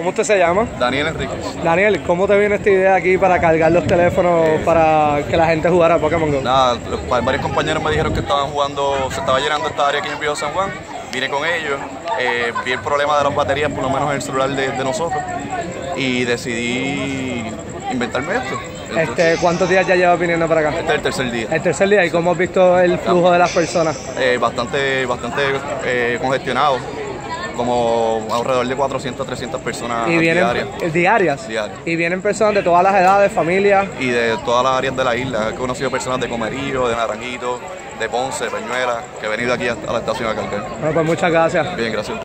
¿Cómo usted se llama? Daniel Enríquez. Daniel, ¿cómo te viene esta idea aquí para cargar los teléfonos para que la gente jugara a Pokémon GO? Nada, varios compañeros me dijeron que estaban jugando, se estaba llenando esta área aquí en el Viejo San Juan. Vine con ellos, vi el problema de las baterías, por lo menos en el celular de nosotros, y decidí inventarme esto. Entonces, ¿Cuántos días ya llevas viniendo para acá? este es el tercer día. El tercer día, ¿y cómo has visto el flujo de las personas? Bastante congestionado, como alrededor de 400 a 300 personas diarias. ¿Diarias? Diarias. Y vienen personas de todas las edades, familias. Y de todas las áreas de la isla. He conocido personas de Comerío, de Naranjito, de Ponce, de Peñuela, que he venido aquí a la estación a cargar. Bueno, pues muchas gracias. Bien, gracias.